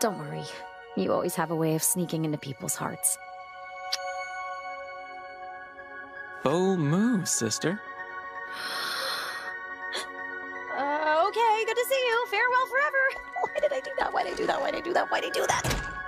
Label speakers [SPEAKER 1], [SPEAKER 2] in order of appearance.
[SPEAKER 1] Don't worry. You always have a way of sneaking into people's hearts.
[SPEAKER 2] Bold move, sister.
[SPEAKER 1] Okay, good to see you. Farewell forever. Why did I do that? Why did I do that? Why did I do that? Why did I do that?